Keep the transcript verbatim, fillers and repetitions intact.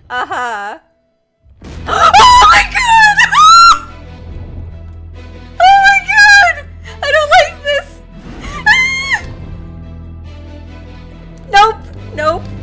Uh-huh. Oh my god! Oh my god! I don't like this! Ah! Nope, nope.